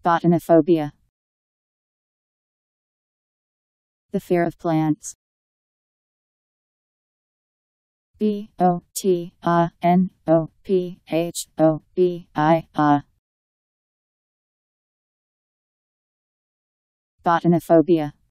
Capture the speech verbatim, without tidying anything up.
Botanophobia. The fear of plants. B O T A N O P H O B I A. Botanophobia.